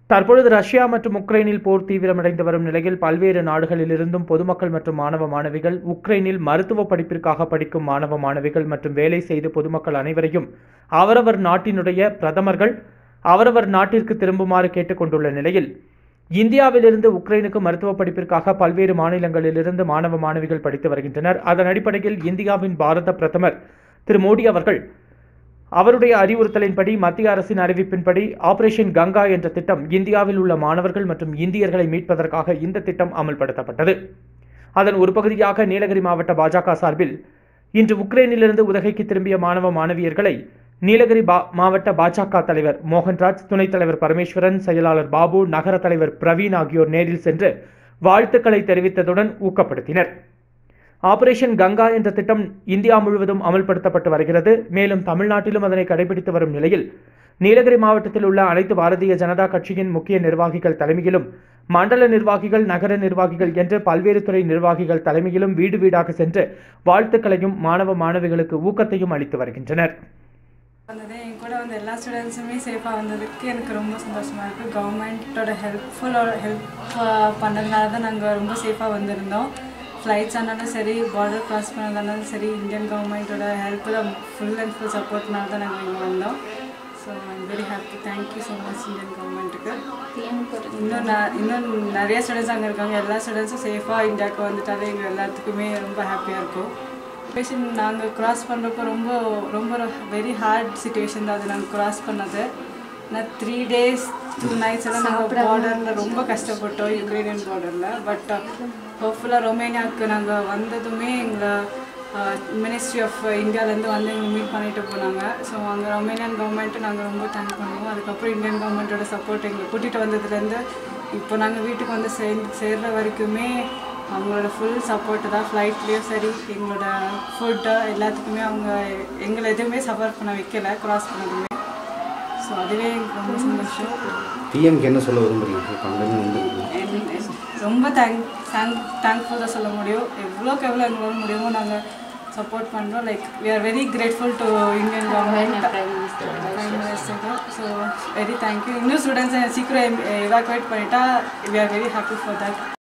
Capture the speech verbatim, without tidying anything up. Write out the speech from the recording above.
தற்பொழுது ரஷ்யா மற்றும் உக்ரைனில் போர் தீவிரமடைந்து வரும் நிலையில் பல்வேறு நாடுகளிலிருந்தும் பொதுமக்கள் மற்றும் மாணவ மாணவிகள் உக்ரைனில் மருத்துவ படிப்பிற்காக படிக்கும் மாணவ மாணவிகள் மற்றும் வேலை செய்து பொதுமக்கள் அனைவரையும் அவரவர் நாட்டினுடைய பிரதமர்கள் அவரவர் நாட்டிற்கு திரும்புமாறு கேட்டுக்கொண்டுள்ள நிலையில் இந்தியாவிலிருந்து உக்ரைனுக்கு மருத்துவ படிப்பிற்காக பல்வேறு மாநிலங்களிலிருந்து மாணவ மாணவிகள் படித்து வருகின்றனர். அதன் அடிப்படையில் இந்தியாவின் பாரத பிரதமர் திரு மோடி அவர்கள் அவருடைய அறிவுறுத்தலின்படி மத்திய அரசின் அறிவிப்பின்படி ஆபரேஷன் கங்கா என்ற திட்டம் இந்தியாவில் உள்ள மாணவர்கள் மற்றும் இந்தியர்களை மீட்பதற்காக இந்த திட்டம் அமல்படுத்தப்பட்டது. அதன் ஒரு பகுதியாக நீலகிரி மாவட்ட பாஜக சார்பில் இன்று உக்ரைனிலிருந்து உதகைக்கு திரும்பிய மாணவ மாணவியர்களை நீலகிரி மாவட்ட பாஜக தலைவர் மோகன்ராஜ், துணைத் தலைவர் பரமேஸ்வரன், செயலாளர் பாபு, நகர தலைவர் பிரவீன் ஆகியோர் நேரில் சென்று வாழ்த்துக்களை தெரிவித்ததுடன் ஊக்கப்படுத்தினர். ஆபரேஷன் கங்கா என்ற திட்டம் இந்தியா முழுவதும் அமல்படுத்தப்பட்டு வருகிறது. மேலும் தமிழ்நாட்டிலும் அதனை கடைபிடித்து வரும் நிலையில் நீலகிரி மாவட்டத்தில் உள்ள அனைத்து பாரதிய ஜனதா கட்சியின் முக்கிய நிர்வாகிகள் தலைமையிலும், மண்டல நிர்வாகிகள், நகர நிர்வாகிகள் என்று பல்வேறு துறை நிர்வாகிகள் தலைமையிலும் வீடு வீடாக சென்று வாழ்த்துக்களையும் மாணவ மாணவிகளுக்கு ஊக்கத்தையும் அளித்து வருகின்றனர். வந்தது என் கூட வந்து எல்லா ஸ்டூடெண்ட்ஸுமே சேஃபாக வந்ததுக்கு எனக்கு ரொம்ப சந்தோஷமாக இருக்குது. கவர்மெண்ட்டோட ஹெல்ப்ஃபுல்லோட ஹெல்ப் பண்ணதுனால தான் நாங்கள் ரொம்ப சேஃபாக வந்திருந்தோம். ஃப்ளைட்ஸ் ஆனாலும் சரி, பார்டர் கிராஸ் பண்ணதாலும் சரி, இந்தியன் கவர்மெண்ட்டோட ஹெல்ப்பில் ஃபுல் அண்ட் ஃபுல் சப்போர்ட்னால தான் நாங்கள் இங்கே வந்தோம். So I'm very happy. Thank you so much Indian கவர்மெண்ட்டுக்கு. இன்னும் ந இன்னும் நிறைய ஸ்டூடெண்ட்ஸ் அங்கே இருக்காங்க. எல்லா ஸ்டூடெண்ட்ஸும் சேஃபாக இந்தியாவுக்கு வந்துட்டாலே எங்கள் எல்லாத்துக்குமே ரொம்ப ஹாப்பியாக இருக்கும். சுச்சுவேஷன் நாங்கள் க்ராஸ் பண்ணுறப்போ ரொம்ப ரொம்ப வெரி ஹார்ட் சுச்சுவேஷன் தான் அது நாங்கள் க்ராஸ் பண்ணது. நான் த்ரீ டேஸ் டூ நைட்ஸ் எல்லாம் நாங்கள் பார்டரில் ரொம்ப கஷ்டப்பட்டோம், யுக்ரைனியன் பார்டரில். பட் ஹோப்ஃபுல்லாக ரொமேனியாவுக்கு நாங்கள் வந்ததுமே எங்களை மினிஸ்ட்ரி ஆஃப் இந்தியாவிலேருந்து வந்து எங்களை மீட் பண்ணிட்டு போனாங்க. ஸோ அங்கே ரொமேனியன் கவர்மெண்ட்டு நாங்கள் ரொம்ப தேங்க் பண்ணுவோம். அதுக்கப்புறம் இந்தியன் கவர்மெண்ட்டோட சப்போர்ட் எங்களை கூட்டிகிட்டு வந்ததுலேருந்து இப்போ நாங்கள் வீட்டுக்கு வந்து சே சேர்ற வரைக்குமே அவங்களோட ஃபுல் சப்போர்ட்டு தான். ஃப்ளைட்லேயும் சரி, எங்களோட ஃபுட்டு எல்லாத்துக்குமே அவங்க எங்களை எதுவுமே சஃபர் பண்ண வைக்கலை க்ராஸ் பண்ணதுமே. ஸோ அதுவே எனக்கு ரொம்ப சந்தோஷம். பிஎம்க்கு என்ன சொல்ல விரும்புகிறீங்க? ரொம்ப தேங்க் தேங்க் தேங்க்ஃபுல் தான் சொல்ல முடியும். எவ்வளோக்கு எவ்வளோ எங்களால் முடியுமோ நாங்கள் சப்போர்ட் பண்ணுறோம். Like we are very grateful to Indian government, prime minister. So very thank you. இன்னும் ஸ்டூடெண்ட்ஸை சீக்கிரம் எவாக்குவேட் பண்ணிட்டா we are very happy for that.